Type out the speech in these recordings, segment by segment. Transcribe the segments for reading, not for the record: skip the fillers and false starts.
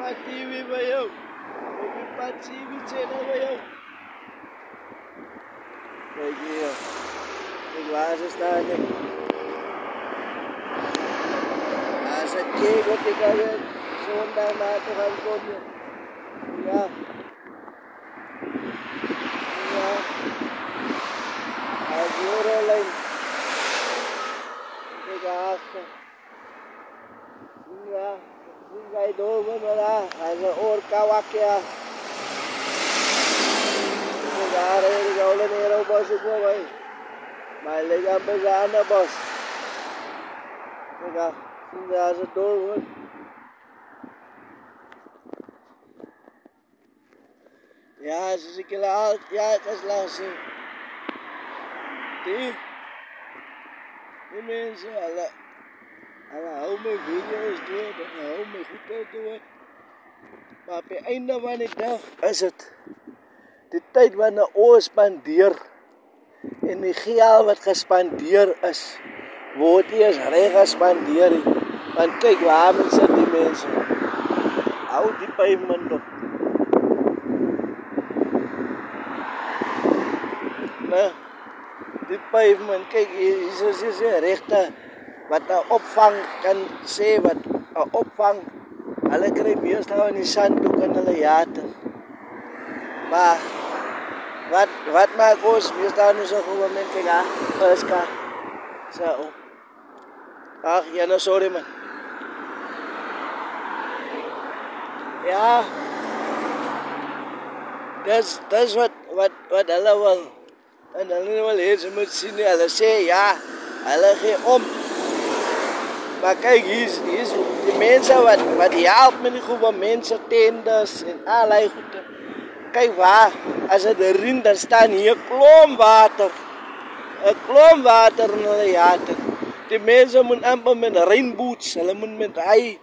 TV by jou. Op die pad TV channel by jou. Kijk hier. Kijk waar ze staan. Als een cake op die kant. Zondag na te gaan komen. Ja. Ja. Als Jorolijn. Kijk achter. Ja. Wij doen maar als een oorkawakja. Daar is de oude Nero bos ook wel bij. Maar ik ga bij aan de bos. Kijk, daar is het door. Ja, ze is al, ja, het is lastig. Die mensen, alle hou mijn video's door, dan hou mijn goed door. Maar op het einde van de dag is het die tijd wat na oor spandeer en die geld wat gespandeer is, word eers reg gespandeer. Want kyk waar sit die mense. Hou die pavement op. Nee, die pavement, kyk hier is een regte wat een opvang kan sê, wat een opvang. Hulle kry meestal in die sanddoek en hulle jate. Maar wat maak ons meestal nou so goed moment kyk ha? Paska. So. Ag, ja nou sorry man. Ja. Dis wat hulle wil. En hulle wil hê ze moet sien, hulle sê ja, hulle gee om. Maar kijk, hier is die mensen wat helpen met die gouvernementse tenders en allerlei goede. Kijk waar, als het erin dan staan hier kloomwater. Een kloomwater in hulle jate. Die mensen moeten amper met rainboots, hulle moet met hy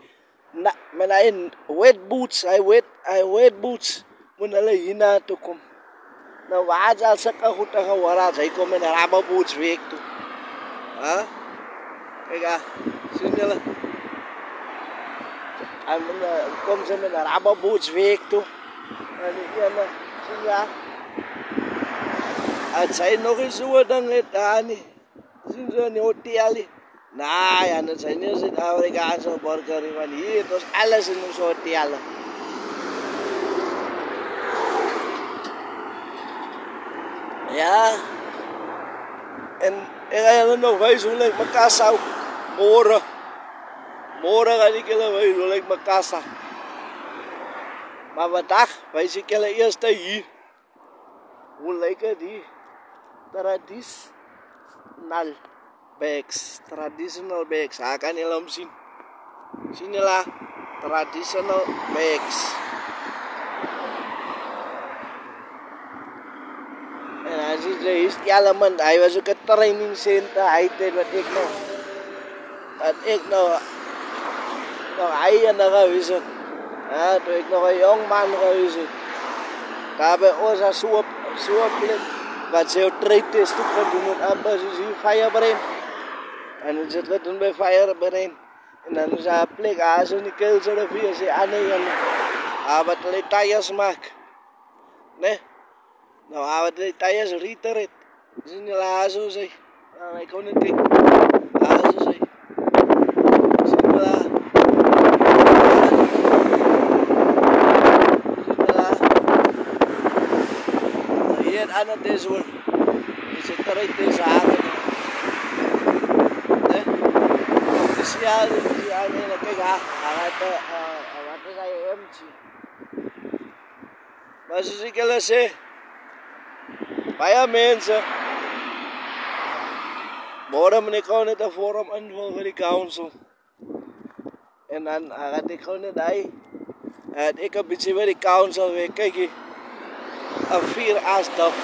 wet boots, wet boots, moet hulle hier naartoe kom. Nou waar zal sulke goede geword als hy kom in rubber boots weg toe. Huh? Kijk ah, sien julle? En kom ze met een rubber boots weg toe. En die ene, sien ja? Het zijn nog eens zo'n ding daar niet. Zien ze in die hotel? Nou ja, dat zijn niet Zuid-Afrikaanse burgers, want hier was alles in ons hotel. Ja. En ik ga jullie nog wijzen hoe ik mijn kassa morgen. Morgen ga ik jullie wijzen hoe ik mijn kassa. Maar vandaag wijs ik jullie eerst hier. Hoe lijkt het hier? Traditional bags. Hij kan jullie hem zien. Zien jullie? Traditional bags. En hij ziet er is die element. Hij was ook een training center. Hij deed wat ik nog. Hij en nog geweest. Ja, toen ik nog een jong man geweest. Daar bij ons een soort plek. Wat ze ook trade-test ook gaan doen. En amper is hier firebrain. En dan zit het doen bij firebrain. En dan is er een plek. Als ze niet killen zullen via ze aan en wat de tires maken. Nee. Nou, wat de tires rieten het. Zien jullie haar zo zeg. Nou, ik kon niet kijken. Haar zo zeg. Zien jullie haar? Hier aan het is hoor. Je zit er uit deze haven. Nee? Dus ja, kijk ha. Wat is hij empty? Maar zoals ik jullie zeg. Baie mensen. Morgen moet ik gewoon net een forum invullen voor die council. En dan gaat ik gewoon net hij. Ik een beetje bij die council weer. Kijk hier. Een 4 aastaf.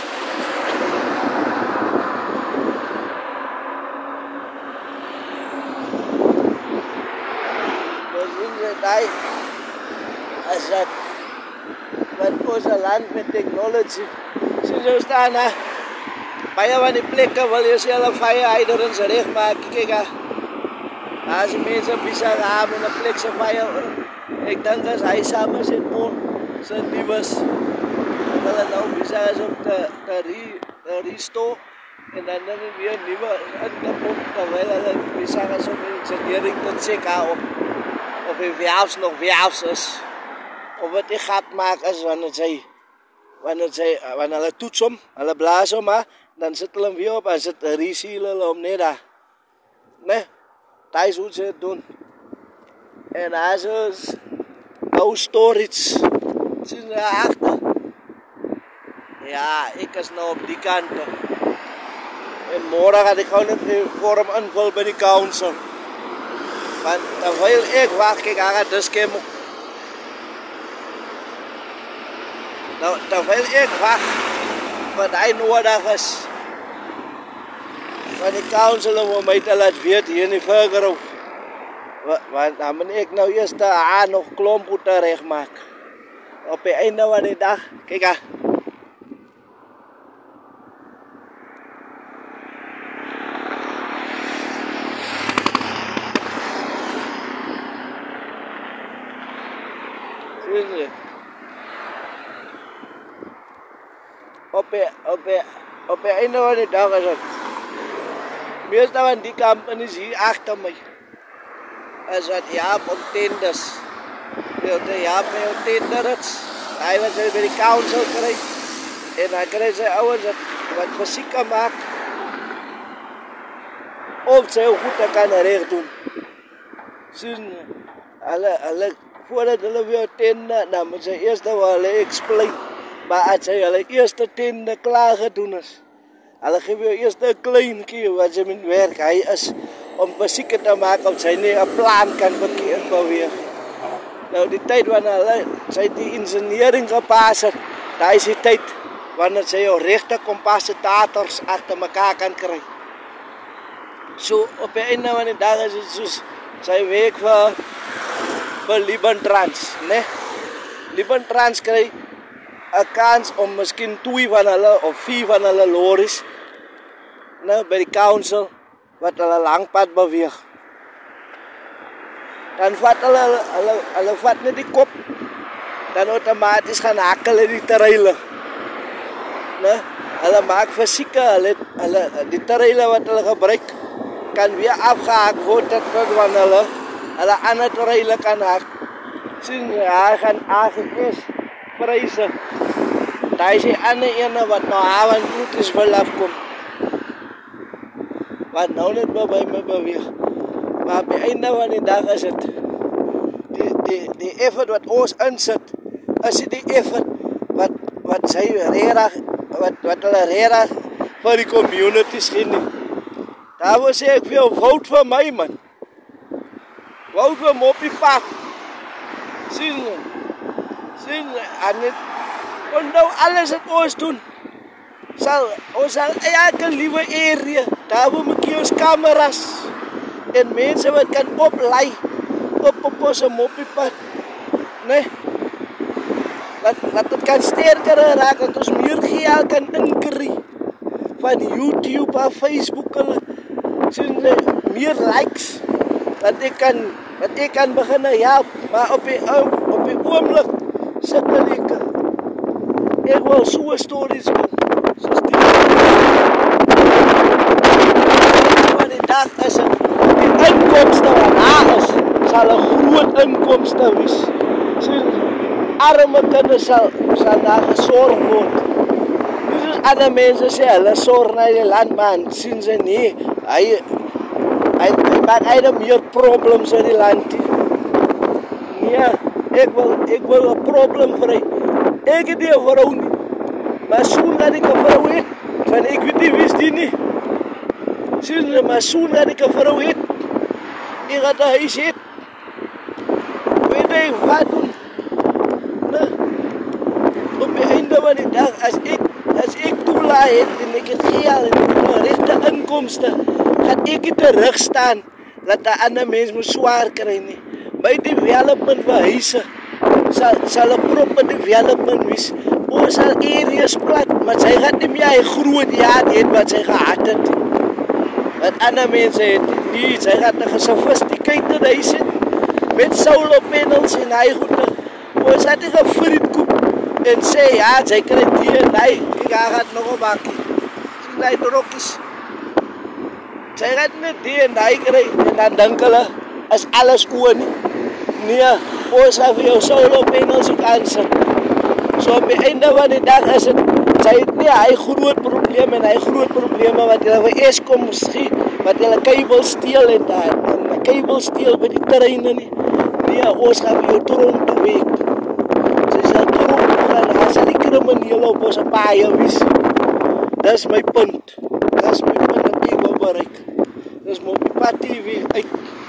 Dus in hij. Als dat. Met onze land met technology. Zo staan hè. Baie van die plekke wil jy self fire hyderens reg maak. Kyk hè. As die mense besig aan in 'n plek se fire, ek dink as hy saam is met Paul, se nuus, hulle nou besig is om te restore en dan weer nuwe in te pomp terwyl hulle besig is om engineering te check op of die werfs nog werfs is, of wat die gat maak is wanneer hulle toets hom, hulle blaas hom, dan sit hulle hom weer op en sit reseal hulle hom net daar. Nee, dat is hoe ze het doen. En als is nou storage, zien ze achter. Ja, ik is nou op die kant. En morgen ga ik gewoon een vorm invullen bij de council. Want terwijl ik wacht, kijk, hij gaat dus komen. Nou, terwijl ik wacht, wat hij nodig is. Want die council wil mij te laten weten hier in die Vergerau. Want dan moet ik nou eerst de aan nog klompen terecht maken. Op het einde van die dag, kijk aan. Zie je? Op het einde van die dag is het. Meestal van die companies hier achter mij. Is wat Jaap op tenders. Jaap met op tenders. Hij was bij de council krijgt. En dan krijgt zijn ouders wat fysiek maakt. Of ze heel goed kan recht doen. Zien voordat hulle weer tender, dan moet ze eerst wel hulle explain. Maar als ze hulle eerste tender klaar gedoen is. Hulle geef jou eerst een klein keer wat ze met werk. Hij is om fysiek te maken of zij niet een plan kan verkeerd bewegen. Nou, die tijd wanneer zij die engineering gepast heeft, dat is die tijd wanneer zij jou rechte compositators achter elkaar kan krijgen. Zo op het einde van de dag is het zoals zij werkt voor Libantrans. Nee? Libantrans krijgt een kans om misschien 2 van hulle of 4 van hulle lorries bij de council wat hulle lang pad beweeg. Dan vat hulle vat net die kop, dan automatisch gaan hakkelen die terreinen. Hulle maak fysieke, die terreinen wat hulle gebruik, kan weer afgehaakt worden tot wanneer hulle ander terreinen kan haak. Sien jy, hy gaan AGS pryse. Dat is die ander ene wat nou avond goed is wil afkom. Wat nou net bij me beweeg. Maar op het einde van die dag is het die effort wat ons inzet, is die effort wat zij redig, wat hulle redig voor die communities geniet. Daarvoor sê ek veel, vote vir my man. Vote vir my op die pad. Sien jy, en het, want nou alles wat ons doen, ons sal elke liewe area, daar moet jy ons kameras, en mense wat kan oplei, op ons mopiepad, nee, dat het kan sterker raak, dat ons meer geld kan inkry, van YouTube en Facebook, sien jy, meer likes, dat ek kan beginnen help, maar op die oomlik, sukkel ek wil so stories doen, soos die van die dag is het, die inkomste wat daar is, sal 'n groot inkomste wees. So, arme kinders sal daar gesorg word. Nie soos ander mense sê, hulle sorg na die landman, sien sy nie, hy maak meer problems in die land. Nee, ek wil 'n probleem vry. Ek het die vrou nie, maar soon dat ek 'n vrou het, van ek weet nie wist die nie. Sien jy, maar soon dat ek 'n vrou het, ek het 'n huis het, weet ek wat doen. Nee, op die einde van die dag, as ek toelaat het, en ek het geld, en ek het regte inkomste, gaan ek nie terugstaan, dat 'n ander mens moet swaar kry nie. My development vir huise, sal 'n proper development wees. Ons sal areas plat, maar sy gaan nie meer hy groot jaad het wat sy gehad het. Wat ander mense het, nie, sy gaan 'n gesofistikeerde kyk dat hy sit met solar panels en hy goede. Ons het nie 'n frietkoek en sê ja, sy kry die en hy gaan nog 'n bakkie. Sien hy rokkies. Sy gaan net die en hy kry en dan dink hulle is alles oor nie. Nee, ons het vir jou solar panels ook aansit. So op die einde van die dag is het, sy het nie hy groot probleem en hy groot probleme wat hulle vir Eskom schiet, wat hulle kabel steel en die kabel steel by die terreine nie. Nee, ons gaan vir jou tronk toe week. Sy sal tronk toe gaan, dan sal die kriminele op ons paaie wees. Dis my punt. Dis my punt wat ek wil bereik. Dis my op die pad TV uit.